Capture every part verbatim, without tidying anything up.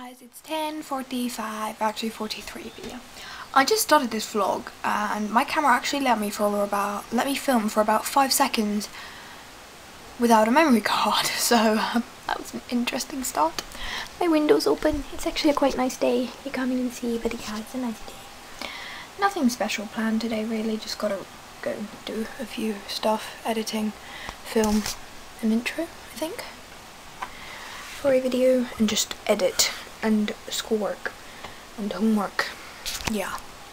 guys, it's ten forty-five, actually forty-three, but yeah. I just started this vlog uh, and my camera actually let me for about let me film for about five seconds without a memory card, so um, that was an interesting start. My window's open. It's actually a quite nice day. You can't even see, but yeah, it's a nice day. Nothing special planned today really, just gotta go do a few stuff, editing, film an intro, I think, for a video, and just edit and schoolwork and homework. Yeah.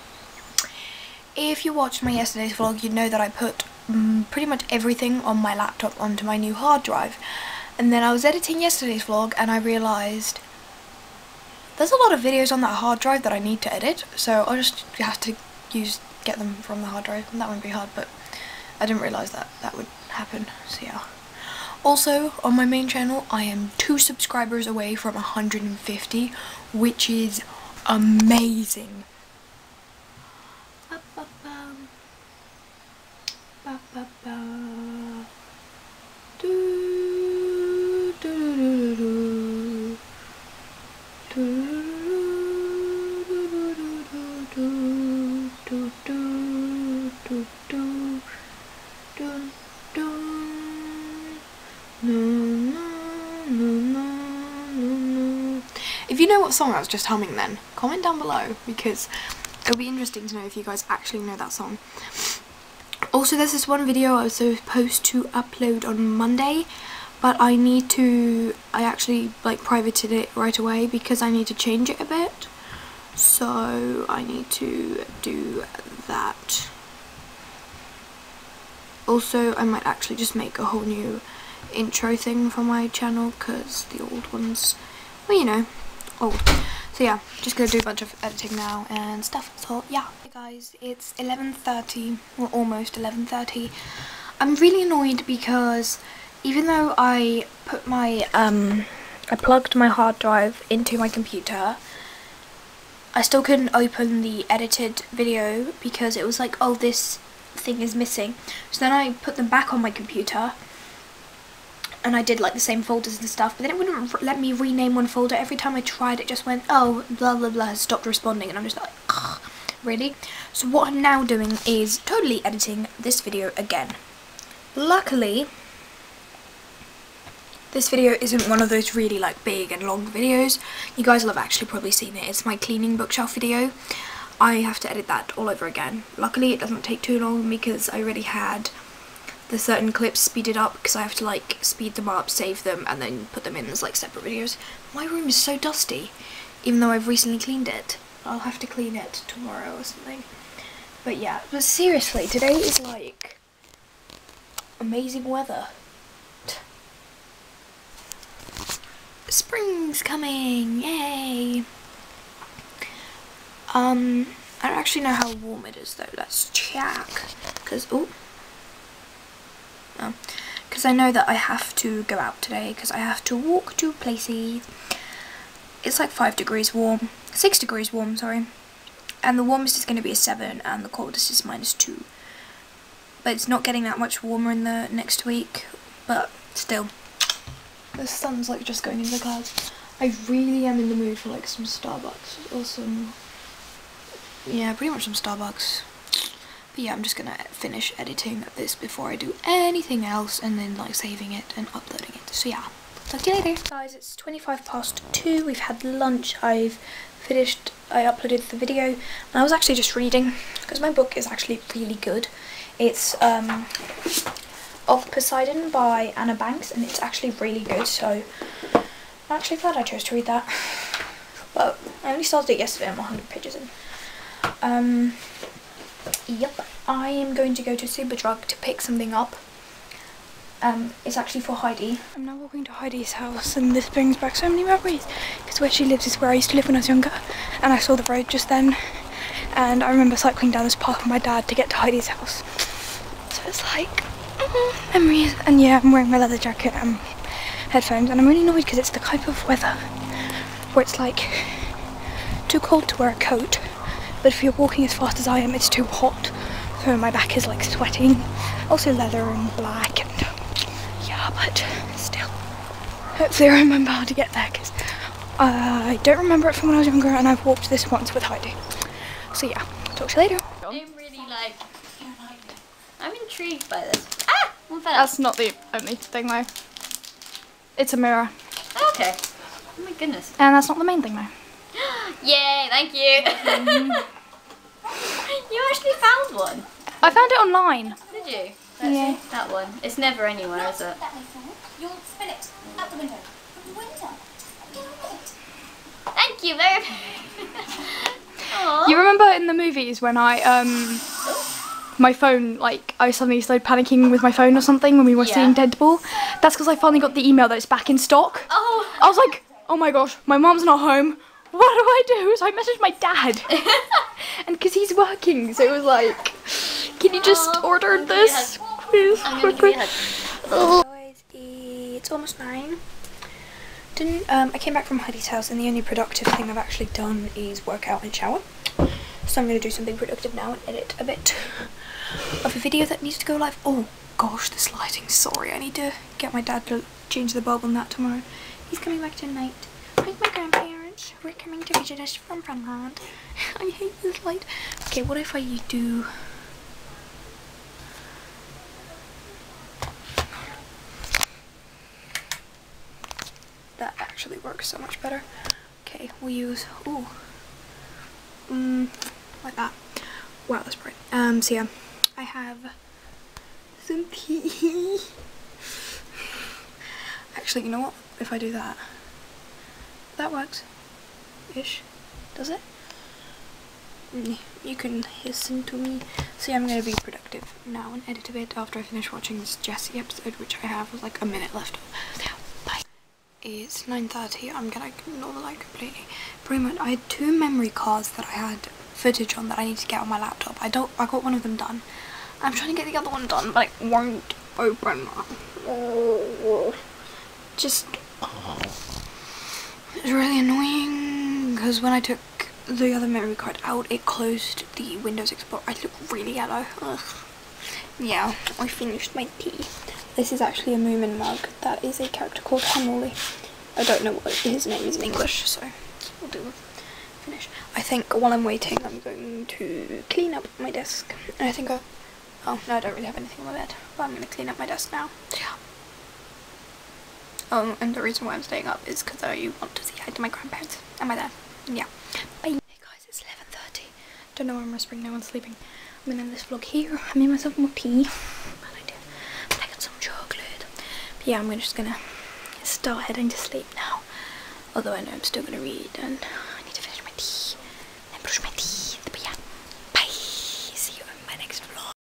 If you watched my yesterday's vlog, you'd know that I put um, pretty much everything on my laptop onto my new hard drive. And then I was editing yesterday's vlog and I realised there's a lot of videos on that hard drive that I need to edit, so I'll just have to use get them from the hard drive, and that won't be hard, but I didn't realise that that would happen, so yeah. Also, on my main channel, I am two subscribers away from one hundred fifty, which is amazing. If you know what song I was just humming then, comment down below, because it'll be interesting to know if you guys actually know that song. Also, there's this one video I was supposed to upload on Monday, but I need to, I actually like privated it right away because I need to change it a bit. So I need to do that. Also, I might actually just make a whole new intro thing for my channel because the old ones, well, you know, old. So yeah, just gonna do a bunch of editing now and stuff. So yeah. Hey guys, it's eleven thirty, or almost eleven thirty. I'm really annoyed because even though I put my, um, I plugged my hard drive into my computer, I still couldn't open the edited video because it was like, oh, this thing is missing. So then I put them back on my computer and I did like the same folders and stuff, but then it wouldn't let me rename one folder. Every time I tried, it just went, oh, blah blah blah, has stopped responding, and I'm just like, ugh, really? So what I'm now doing is totally editing this video again. Luckily, this video isn't one of those really like big and long videos. You guys will have actually probably seen it. It's my cleaning bookshelf video. I have to edit that all over again. Luckily it doesn't take too long because I already had the certain clips speeded up, because I have to like speed them up, save them, and then put them in as like separate videos. My room is so dusty, even though I've recently cleaned it. I'll have to clean it tomorrow or something. But yeah, but seriously, today is like amazing weather. Spring's coming, yay! Um, I don't actually know how warm it is though. Let's check. Cause oh, oh, because I know that I have to go out today because I have to walk to places. It's like five degrees warm, six degrees warm, sorry, and the warmest is going to be a seven, and the coldest is minus two. But it's not getting that much warmer in the next week, but still. The sun's like just going into the clouds. I really am in the mood for like some Starbucks or some, yeah, pretty much some Starbucks. But yeah, I'm just gonna finish editing this before I do anything else, and then like saving it and uploading it. So yeah, talk to you later. Guys, it's twenty-five past two. We've had lunch. I've finished, I uploaded the video, and I was actually just reading because my book is actually really good. It's um Of Poseidon by Anna Banks, and it's actually really good, so I'm actually glad I chose to read that. But I only started it yesterday. I'm one hundred pages in. Um, yep, I am going to go to Superdrug to pick something up. Um, it's actually for Heidi. I'm now walking to Heidi's house, and this brings back so many memories, because where she lives is where I used to live when I was younger, and I saw the road just then, and I remember cycling down this path with my dad to get to Heidi's house. So it's like, memories. And yeah, I'm wearing my leather jacket and headphones, and I'm really annoyed because it's the type of weather where it's like too cold to wear a coat, but if you're walking as fast as I am, it's too hot, so my back is like sweating. Also leather and black, and yeah, but still, hopefully I remember how to get there, because Uh, I don't remember it from when I was younger, and I've walked this once with Heidi. So yeah, talk to you later. I'm really like, I'm intrigued by this. Ah! One fell. That's not the only thing though. It's a mirror. Okay. Oh my goodness. And that's not the main thing though. Yay, thank you. Mm. You actually found one. I found it online. Did you? Let's Yeah. see. That one. It's never anywhere, is it? You'll spin it out the window. Window. Thank you very much. You remember in the movies when I um my phone, like I suddenly started panicking with my phone or something when we were Yeah. seeing Deadpool? That's because I finally got the email that it's back in stock. Oh. I was like, oh my gosh, my mom's not home. What do I do? So I messaged my dad. And because he's working, so it was like, can you just Oh, order I'm gonna this, please, I'm gonna give quickly? you a hug. Guys, it's almost nine. Didn't um I came back from Heidi's house, and the only productive thing I've actually done is work out and shower. So I'm gonna do something productive now and edit a bit of a video that needs to go live. Oh gosh, this lighting. Sorry, I need to get my dad to change the bulb on that tomorrow. He's coming back tonight with my grandparents. We're coming to visit us from Funland. I hate this light. Okay, what if I do? That actually works so much better. Okay, we'll use, ooh, mm, like that. Wow, that's bright. Um, so yeah, I have some tea. Actually, you know what? If I do that, that works. Ish. Does it? Mm, you can listen to me. So yeah, I'm going to be productive now and edit a bit after I finish watching this Jessie episode, which I have like a minute left. So yeah, bye. It's nine thirty. I'm gonna ignore the light completely. Pretty much, I had two memory cards that I had footage on that I need to get on my laptop. I don't. I got one of them done. I'm trying to get the other one done, but it won't open. Oh, just it's really annoying because when I took the other memory card out, it closed the Windows Explorer. I look really yellow. Ugh. Yeah, I finished my tea. This is actually a Moomin mug. That is a character called Hamuli. I don't know what his name is in English, so we'll do finish. I think while I'm waiting, I'm going to clean up my desk. And I think I, oh no, I don't really have anything on my bed, but I'm going to clean up my desk now. Yeah. Oh, and the reason why I'm staying up is because I want to say hi to my grandparents and my dad. Yeah. Bye. Hey guys, it's eleven thirty. Don't know why I'm whispering, no one's sleeping. I'm gonna end this vlog here. I made myself more tea. But yeah, I'm just gonna start heading to sleep now. Although I know I'm still gonna read and